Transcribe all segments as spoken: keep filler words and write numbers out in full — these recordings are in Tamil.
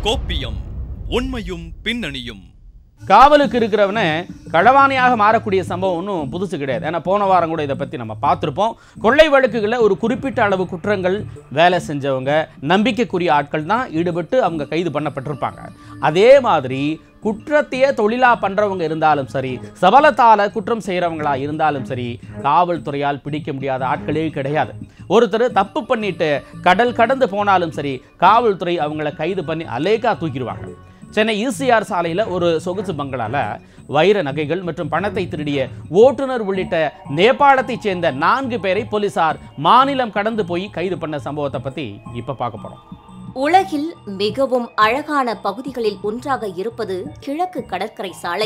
கோப்பியம் உண்மையும் பின்னணியும். காவலுக்கு இருக்கிறவனே களவாணியாக மாறக்கூடிய சம்பவம் ஒன்றும் புதுசு கிடையாது. ஏன்னா போன வாரம் கூட இதை பற்றி நம்ம பார்த்துருப்போம். கொள்ளை வழக்குகளில் ஒரு குறிப்பிட்ட அளவு குற்றங்கள் வேலை செஞ்சவங்க, நம்பிக்கைக்குரிய ஆட்கள் தான் ஈடுபட்டு அவங்க கைது பண்ணப்பட்டிருப்பாங்க. அதே மாதிரி குற்றத்தையே தொழிலாக பண்ணுறவங்க இருந்தாலும் சரி, சபலத்தால் குற்றம் செய்கிறவங்களா இருந்தாலும் சரி, காவல்துறையால் பிடிக்க முடியாத ஆட்களே கிடையாது. ஒருத்தர் தப்பு பண்ணிட்டு கடல் கடந்து போனாலும் சரி, காவல்துறை அவங்கள கைது பண்ணி அலேக்கா தூக்கிடுவாங்க. சென்னை E C R சாலையில் ஒரு சொகுசு பங்களால வைர நகைகள் மற்றும் பணத்தை திருடிய ஓட்டுநர் உள்ளிட்ட நேபாளத்தைச் சேர்ந்த நான்கு பேரை போலீசார் மாநிலம் கடந்து போய் கைது பண்ண சம்பவத்தை பற்றி இப்போ பார்க்க போகிறோம். உலகில் மிகவும் அழகான பகுதிகளில் ஒன்றாக இருப்பது கிழக்கு கடற்கரை சாலை.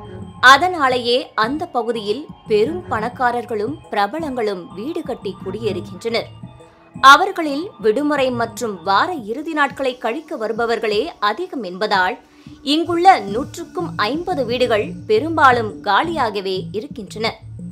அதனாலேயே அந்த பகுதியில் பெரும் பணக்காரர்களும் பிரபலங்களும் வீடு கட்டி குடியேறுகின்றனர். அவர்களில் விடுமுறை மற்றும் வார இறுதி நாட்களை கழிக்க வருபவர்களே அதிகம் என்பதால் இங்குள்ள நூற்றுக்கும் ஐம்பது வீடுகள் பெரும்பாலும் காலியாகவே இருக்கின்றன.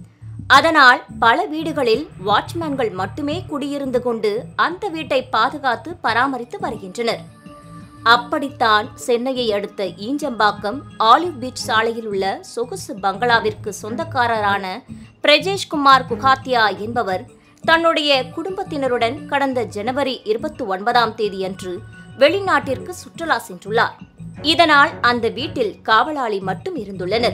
அதனால் பல வீடுகளில் வாட்ச்மேன்கள் மட்டுமே குடியிருந்து கொண்டு அந்த வீட்டை பாதுகாத்து பராமரித்து வருகின்றனர். அப்படித்தான் சென்னையை அடுத்த ஈஞ்சம்பாக்கம் ஆலிவ் பீச் சாலையில் உள்ள சொகுசு பங்களாவிற்கு சொந்தக்காரரான பிரஜேஷ்குமார் குகாத்தியா என்பவர் தன்னுடைய குடும்பத்தினருடன் கடந்த ஜனவரி இருபத்தி ஒன்பதாம் தேதி அன்று வெளிநாட்டிற்கு சுற்றுலா சென்றுள்ளார். இதனால் அந்த வீட்டில் காவலாளி மட்டும் இருந்துள்ளனர்.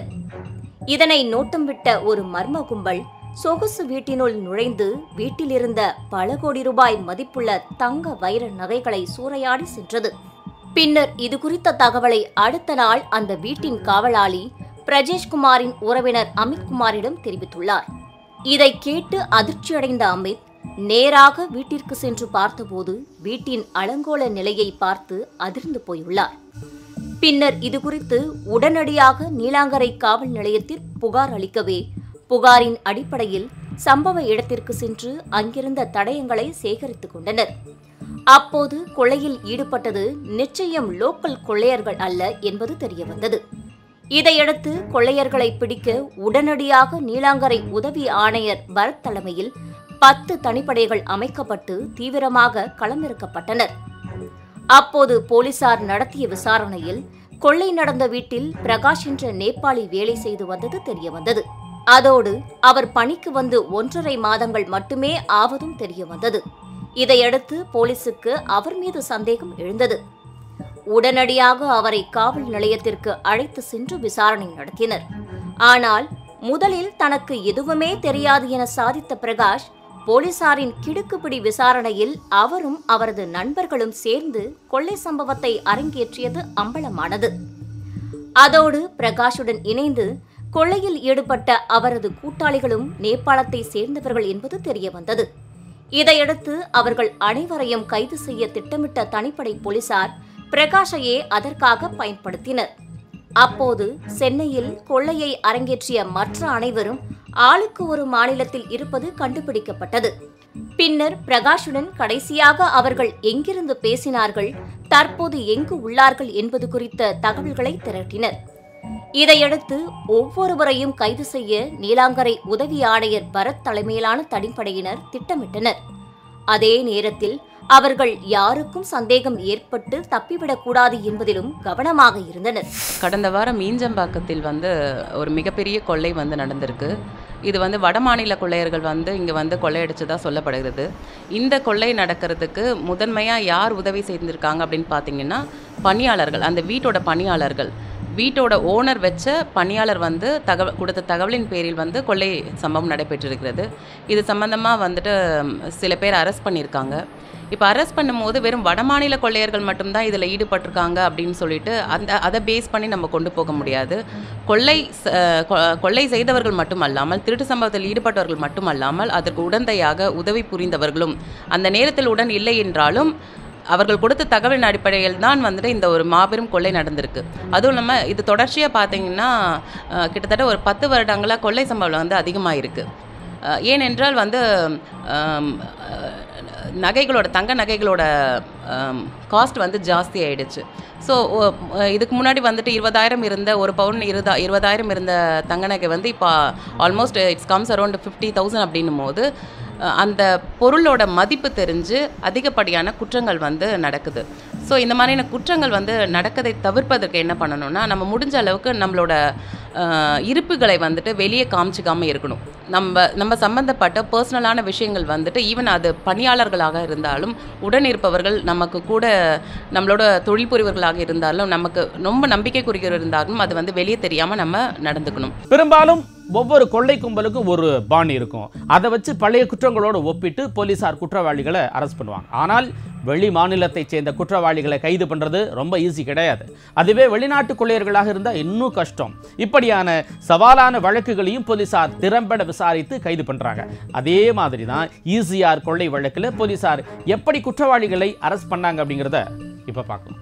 இதனை நோட்டம் விட்ட ஒரு மர்ம கும்பல் சொகுசு வீட்டினுள் நுழைந்து வீட்டில் இருந்த பல கோடி ரூபாய் மதிப்புள்ள தங்க வைர நகைகளை சூறையாடி சென்றது. பின்னர் இது குறித்த தகவலை அடுத்த நாள் அந்த வீட்டின் காவலாளி பிரஜேஷ்குமாரின் உறவினர் அமித்குமாரிடம் தெரிவித்துள்ளார். இதை கேட்டு அதிர்ச்சியடைந்த அமித் நேராக வீட்டிற்கு சென்று பார்த்தபோது வீட்டின் அலங்கோல நிலையை பார்த்து அதிர்ந்து போயுள்ளார். பின்னர் இது குறித்து உடனடியாக நீலாங்கரை காவல் நிலையத்தில் புகார் அளிக்கவே புகாரின் அடிப்படையில் சம்பவ இடத்திற்கு சென்று அங்கிருந்த தடயங்களை சேகரித்துக் கொண்டனர். அப்போது கொள்ளையில் ஈடுபட்டது நிச்சயம் லோக்கல் கொள்ளையர்கள் அல்ல என்பது தெரியவந்தது. இதையடுத்து கொள்ளையர்களை பிடிக்க உடனடியாக நீலாங்கரை உதவி ஆணையர் பரத் தலைமையில் பத்து தனிப்படைகள் அமைக்கப்பட்டு தீவிரமாக களமிறக்கப்பட்டனர். அப்போது போலீசார் நடத்திய விசாரணையில் கொள்ளை நடந்த வீட்டில் பிரகாஷ் என்ற நேபாளி வேலை செய்து வந்தது தெரியவந்தது. அதோடு அவர் பணிக்கு வந்து ஒன்றரை மாதங்கள் மட்டுமே ஆவதும் தெரியவந்தது. இதையடுத்து போலீசுக்கு அவர் மீது சந்தேகம் எழுந்தது. உடனடியாக அவரை காவல் நிலையத்திற்கு அழைத்து சென்று விசாரணை நடத்தினர். ஆனால் முதலில் தனக்கு எதுவுமே தெரியாது என சாதித்த பிரகாஷ் போலீசாரின் கிடுக்குப்பிடி விசாரணையில் அவரும் அவரது நண்பர்களும் சேர்ந்து கொள்ளை சம்பவத்தை அரங்கேற்றியது அம்பலமானது. அதோடு பிரகாஷுடன் இணைந்து கொள்ளையில் ஈடுபட்ட அவரது கூட்டாளிகளும் நேபாளத்தை சேர்ந்தவர்கள் என்பது தெரியவந்தது. இதையடுத்து அவர்கள் அனைவரையும் கைது செய்ய திட்டமிட்ட தனிப்படை போலீசார் பிரகாஷையே அதற்காக பயன்படுத்தினர். அப்போது சென்னையில் கொள்ளையை அரங்கேற்றிய மற்ற அனைவரும் ஆளுக்கு ஒரு மாநிலத்தில் இருப்பது கண்டுபிடிக்கப்பட்டது. பின்னர் பிரகாஷுடன் கடைசியாக அவர்கள் எங்கிருந்து பேசினார்கள், தற்போது எங்கு உள்ளார்கள் என்பது குறித்த தகவல்களை திரட்டினர். இதையடுத்து ஒவ்வொருவரையும் கைது செய்ய நீலாங்கரை உதவி ஆணையர் பரத் தலைமையிலான தனிப்படையினர் திட்டமிட்டனர். அதே நேரத்தில் அவர்கள் யாருக்கும் சந்தேகம் ஏற்பட்டு தப்பிவிடக்கூடாது என்பதிலும் கவனமாக இருந்தனர். கடந்த வாரம் ஈஞ்சம்பாக்கத்தில் வந்து ஒரு மிகப்பெரிய கொள்ளை வந்து நடந்திருக்கு. இது வந்து வடமாநில கொள்ளையர்கள் வந்து இங்கே வந்து கொள்ளையடிச்சதாக சொல்லப்படுகிறது. இந்த கொள்ளை நடக்கிறதுக்கு முதன்மையாக யார் உதவி செய்திருக்காங்க அப்படின்னு பார்த்தீங்கன்னா பணியாளர்கள், அந்த வீட்டோட பணியாளர்கள். வீட்டோட ஓனர் வச்ச பணியாளர் வந்து தகவல் கொடுத்த தகவலின் பேரில் வந்து கொள்ளை சம்பவம் நடைபெற்றிருக்கிறது. இது சம்பந்தமாக வந்துட்டு சில பேர் அரெஸ்ட் பண்ணியிருக்காங்க. இப்போ அரெஸ்ட் பண்ணும்போது வெறும் வடமாநில கொள்ளையர்கள் மட்டும்தான் இதில் ஈடுபட்டிருக்காங்க அப்படின்னு சொல்லிட்டு அந்த அதை பேஸ் பண்ணி நம்ம கொண்டு போக முடியாது. கொள்ளை கொள்ளை செய்தவர்கள் மட்டுமல்லாமல், திருட்டு சம்பவத்தில் ஈடுபட்டவர்கள் மட்டுமல்லாமல், அதற்கு உடந்தையாக உதவி புரிந்தவர்களும் அந்த நேரத்தில் உடன் இல்லை என்றாலும் அவர்கள் கொடுத்த தகவலின் அடிப்படையில் தான் வந்துட்டு இந்த ஒரு மாபெரும் கொள்ளை நடந்திருக்கு. அதுவும் இல்லாமல் இது தொடர்ச்சியாக பார்த்தீங்கன்னா கிட்டத்தட்ட ஒரு பத்து வருடங்களாக கொள்ளை சம்பவம் வந்து அதிகமாக இருக்குது. ஏனென்றால் வந்து நகைகளோட தங்க நகைகளோட காஸ்ட் வந்து ஜாஸ்தி ஆகிடுச்சு. ஸோ இதுக்கு முன்னாடி வந்துட்டு இருபதாயிரம் இருந்த ஒரு பவுன் இருபதா இருபதாயிரம் இருந்த தங்க நகை வந்து இப்போ almost it's comes around fifty thousand அப்படின்னும் போது அந்த பொருளோட மதிப்பு தெரிஞ்சு அதிகப்படியான குற்றங்கள் வந்து நடக்குது. ஸோ இந்த மாதிரியான குற்றங்கள் வந்து நடக்கதை தவிர்ப்பதற்கு என்ன பண்ணணும்னா, நம்ம முடிஞ்ச அளவுக்கு நம்மளோட இருப்புகளை வந்துட்டு வெளியே காமிச்சிக்காமல் இருக்கணும். நம்ம நம்ம சம்மந்தப்பட்ட பர்சனலான விஷயங்கள் வந்துட்டு ஈவன் அது பணியாளர்களாக இருந்தாலும், உடன் இருப்பவர்கள் நமக்கு கூட நம்மளோட தொழில் புரிவர்களாக இருந்தாலும், நமக்கு ரொம்ப நம்பிக்கைக்குரியவர் இருந்தாலும் அது வந்து வெளியே தெரியாமல் நம்ம நடந்துக்கணும். பெரும்பாலும் ஒவ்வொரு கொள்ளை கும்பலுக்கும் ஒரு பாணி இருக்கும். அதை வச்சு பழைய குற்றங்களோடு ஒப்பிட்டு போலீசார் குற்றவாளிகளை அரெஸ்ட் பண்ணுவாங்க. ஆனால் வெளி மாநிலத்தை சேர்ந்த குற்றவாளிகளை கைது பண்றது ரொம்ப ஈஸி கிடையாது. அதுவே வெளிநாட்டு கொள்ளையர்களாக இருந்தால் இன்னும் கஷ்டம். இப்படியான சவாலான வழக்குகளையும் போலீசார் திறம்பட விசாரித்து கைது பண்றாங்க. அதே மாதிரி தான் ஈசிஆர் கொள்ளை வழக்கில் போலீசார் எப்படி குற்றவாளிகளை அரெஸ்ட் பண்ணாங்க அப்படிங்கிறத இப்ப பார்க்கணும்.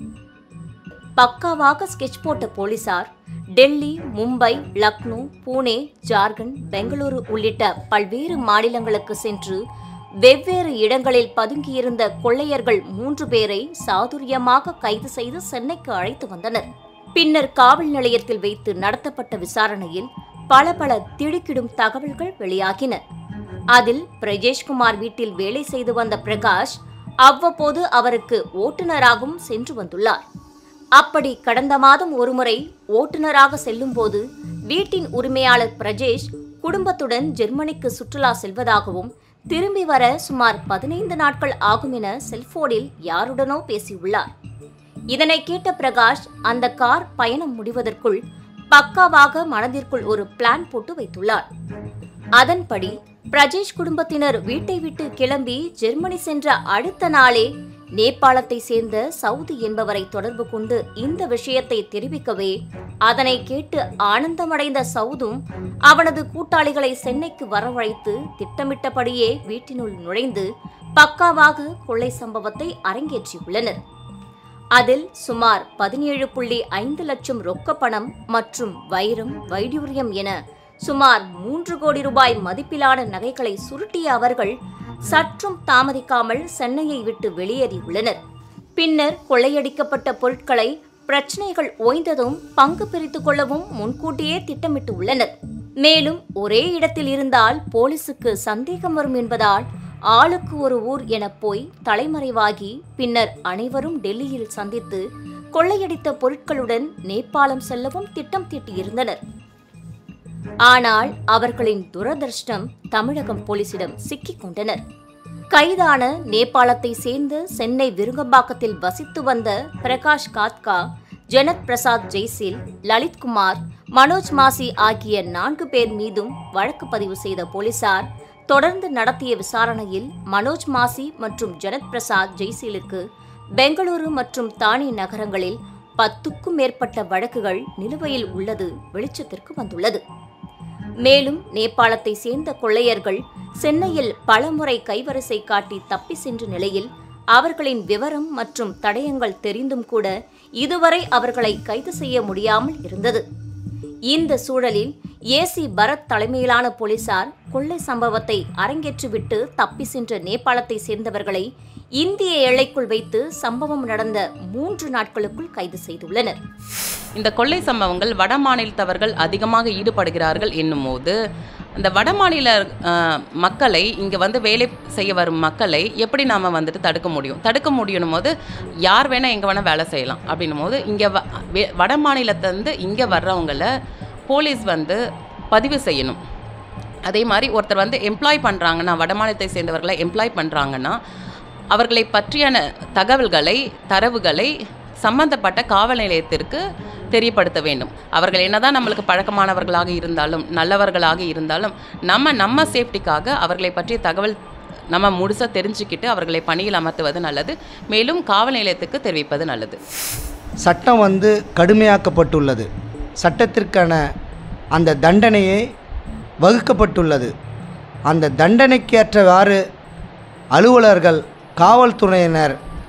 பக்காவாக ஸ்கெட்ச் போட்ட போலீசார் டெல்லி, மும்பை, லக்னோ, புனே, ஜார்க்கண்ட், பெங்களூரு உள்ளிட்ட பல்வேறு மாநிலங்களுக்கு சென்று வெவ்வேறு இடங்களில் பதுங்கியிருந்த கொள்ளையர்கள் மூன்று பேரை சாதுரியமாக கைது செய்து சென்னைக்கு அழைத்து வந்தனர். பின்னர் காவல் நிலையத்தில் வைத்து நடத்தப்பட்ட விசாரணையில் பல பல திடுக்கிடும் தகவல்கள் வெளியாகின. அதில் பிரஜேஷ்குமார் வீட்டில் வேலை செய்து வந்த பிரகாஷ் அவ்வப்போது அவருக்கு ஓட்டுநராகவும் சென்று வந்துள்ளார். அப்படி கடந்த மாதம் ஒருமுறை ஓட்டுநராக செல்லும் போது வீட்டின் உரிமையாளர் பிரஜேஷ் குடும்பத்துடன் ஜெர்மனிக்கு சுற்றுலா செல்வதாகவும் திரும்பி வர சுமார் பதினைந்து நாட்கள் ஆகும் என செல்போனில் யாருடனோ பேசியுள்ளார். இதனை கேட்ட பிரகாஷ் அந்த கார் பயணம் முடிவதற்குள் பக்காவாக மனதிற்குள் ஒரு பிளான் போட்டு வைத்துள்ளார். அதன்படி பிரஜேஷ் குடும்பத்தினர் வீட்டை விட்டு கிளம்பி ஜெர்மனி சென்ற அடுத்த நாளே நேபாளத்தை சேர்ந்த சவுதி என்பவரை தொடர்பு கொண்டு இந்த விஷயத்தை தெரிவிக்கவே அதனை கேட்டு ஆனந்தமடைந்த சவுதும் அவனது கூட்டாளிகளை சென்னைக்கு வரவழைத்து திட்டமிட்டபடியே வீட்டினுள் நுழைந்து பக்காவாக கொள்ளை சம்பவத்தை அரங்கேற்றியுள்ளனர். அதில் சுமார் பதினேழு புள்ளி ஐந்து லட்சம் ரொக்க பணம் மற்றும் வைரம், வைடூரியம் என சுமார் மூன்று கோடி ரூபாய் மதிப்பிலான நகைகளை சுருட்டிய அவர்கள் சற்றும் தாமதிக்காமல் சென்னையை விட்டு வெளியேறியுள்ளனர். பின்னர் கொள்ளையடிக்கப்பட்ட பொருட்களை பிரச்சனைகள் ஓய்ந்ததும் பங்கு பிரித்துக் கொள்ளவும் முன்கூட்டியே திட்டமிட்டு உள்ளனர். மேலும் ஒரே இடத்தில் இருந்தால் போலீசுக்கு சந்தேகம் வரும் என்பதால் ஆளுக்கு ஒரு ஊர் என போய் தலைமறைவாகி பின்னர் அனைவரும் டெல்லியில் சந்தித்து கொள்ளையடித்த பொருட்களுடன் நேபாளம் செல்லவும் திட்டம் தீட்டியிருந்தனர். ஆனால் அவர்களின் துரதிர்ஷ்டம் தமிழகம் போலீசிடம் சிக்கிக் கொண்டனர். கைதான நேபாளத்தை சேர்ந்து சென்னை விருகம்பாக்கத்தில் வசித்து வந்த பிரகாஷ் காத்கா, ஜனத் பிரசாத் ஜெய்சில், லலித்குமார், மனோஜ் மாசி ஆகிய நான்கு பேர் மீதும் வழக்கு பதிவு செய்த போலீசார் தொடர்ந்து நடத்திய விசாரணையில் மனோஜ் மாசி மற்றும் ஜனத் பிரசாத் ஜெய்சிலுக்கு பெங்களூரு மற்றும் தானே நகரங்களில் பத்துக்கும் மேற்பட்ட வழக்குகள் நிலுவையில் உள்ளது வெளிச்சத்திற்கு வந்துள்ளது. மேலும் நேபாளத்தை சேர்ந்த கொள்ளையர்கள் சென்னையில் பலமுறை கைவரிசை காட்டி தப்பி சென்ற நிலையில் அவர்களின் விவரம் மற்றும் தடயங்கள் தெரிந்தும் கூட இதுவரை அவர்களை கைது செய்ய முடியாமல் இருந்தது. இந்த சூழலில் ஏசி பரத் தலைமையிலான போலீசார் கொள்ளை சம்பவத்தை அரங்கேற்றிவிட்டு தப்பி சென்ற நேபாளத்தை சேர்ந்தவர்களை இந்திய எல்லைக்குள் வைத்து சம்பவம் நடந்த மூன்று நாட்களுக்குள் கைது செய்துள்ளனர். இந்த கொள்ளை சம்பவங்கள் வட மாநிலத்தவர்கள் அதிகமாக ஈடுபடுகிறார்கள் என்னும் போது அந்த வடமாநில மக்களை இங்கே வந்து வேலை செய்ய வரும் மக்களை எப்படி நாம் வந்துட்டு தடுக்க முடியும் தடுக்க முடியும் போது யார் வேணால் எங்கே வேணால் வேலை செய்யலாம் அப்படின்னும் போது இங்கே வ வட மாநிலத்திலேருந்து இங்கே வர்றவங்களை போலீஸ் வந்து பதிவு செய்யணும். அதே மாதிரி ஒருத்தர் வந்து எம்ப்ளாய் பண்ணுறாங்கன்னா, வட மாநிலத்தை சேர்ந்தவர்களை எம்ப்ளாய் பண்ணுறாங்கன்னா அவர்களை பற்றியான தகவல்களை தரவுகளை சம்பந்தப்பட்ட காவல் நிலையத்திற்கு தெரியப்படுத்த வேண்டும். அவர்கள் என்னதான் நம்மளுக்கு பழக்கமானவர்களாக இருந்தாலும் நல்லவர்களாக இருந்தாலும் நம்ம நம்ம சேஃப்டிக்காக அவர்களை பற்றிய தகவல் நம்ம முழுசாக தெரிஞ்சுக்கிட்டு அவர்களை பணியில் அமர்த்துவது நல்லது. மேலும் காவல் நிலையத்துக்கு தெரிவிப்பது நல்லது. சட்டம் வந்து கடுமையாக்கப்பட்டுள்ளது. சட்டத்திற்கான அந்த தண்டனையை வகுக்கப்பட்டுள்ளது. அந்த தண்டனைக்கேற்றவாறு அலுவலர்கள், காவல்துறையினர்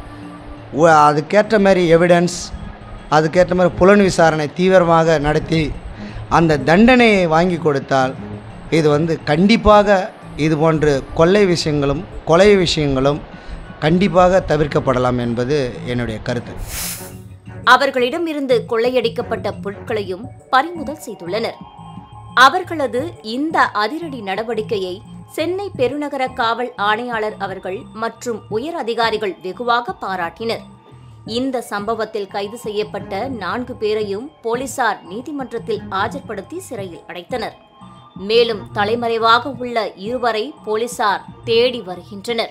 அதுக்கேற்ற மாதிரி எவிடன்ஸ், அதுக்கேற்ற மாதிரி புலன் விசாரணை தீவிரமாக நடத்தி அந்த தண்டனையை வாங்கி கொடுத்தால் இது வந்து கண்டிப்பாக இது போன்று கொள்ளை விஷயங்களும் கொலை விஷயங்களும் கண்டிப்பாக தவிர்க்கப்படலாம் என்பது என்னுடைய கருத்து. அவர்களிடமிருந்து கொள்ளையடிக்கப்பட்ட பொருட்களையும் பறிமுதல் செய்துள்ளனர். அவர்களது இந்த அதிரடி நடவடிக்கையை சென்னை பெருநகர காவல் ஆணையாளர் அவர்கள் மற்றும் உயர் அதிகாரிகள் வெகுவாக பாராட்டினர். இந்த சம்பவத்தில் கைது செய்யப்பட்ட நான்கு பேரையும் போலீசார் நீதிமன்றத்தில் ஆஜர்படுத்தி சிறையில் அடைத்தனர். மேலும் தலைமறைவாக உள்ள இருவரை போலீசார் தேடி வருகின்றனர்.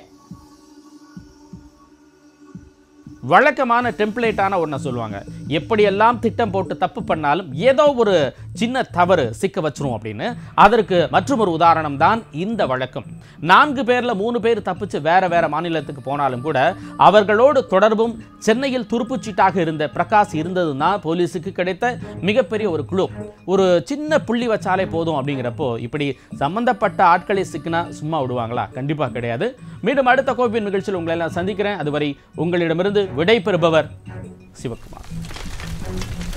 வழக்கமான டெம்ப்ளேட்டான ஒன்றை சொல்லுவாங்க, எப்படியெல்லாம் திட்டம் போட்டு தப்பு பண்ணாலும் ஏதோ ஒரு சின்ன தவறு சிக்க வச்சிரும் அப்படின்னு. அதற்கு மற்றும் ஒரு உதாரணம் தான் இந்த வழக்கம். நான்கு பேர்ல மூணு பேர் தப்பிச்சு வேற வேற மாநிலத்துக்கு போனாலும் கூட அவர்களோடு தொடர்பும் சென்னையில் துருப்புச்சீட்டாக இருந்த பிரகாஷ் இருந்ததுன்னா போலீஸுக்கு கிடைத்த மிகப்பெரிய ஒரு குழு. ஒரு சின்ன புள்ளி வச்சாலே போதும் அப்படிங்கிறப்போ இப்படி சம்பந்தப்பட்ட ஆட்களை சிக்கினா சும்மா விடுவாங்களா? கண்டிப்பா கிடையாது. மீண்டும் அடுத்த கோப்பியம் நிகழ்ச்சியில் உங்களை எல்லாம் சந்திக்கிறேன். அதுவரை உங்களிடமிருந்து விடை பெறுபவர் சிவகுமார்.